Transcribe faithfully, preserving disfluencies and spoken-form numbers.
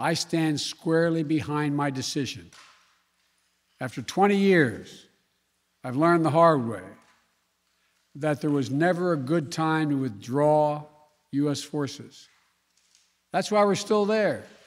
I stand squarely behind my decision. After twenty years, I've learned the hard way that there was never a good time to withdraw U S forces. That's why we're still there.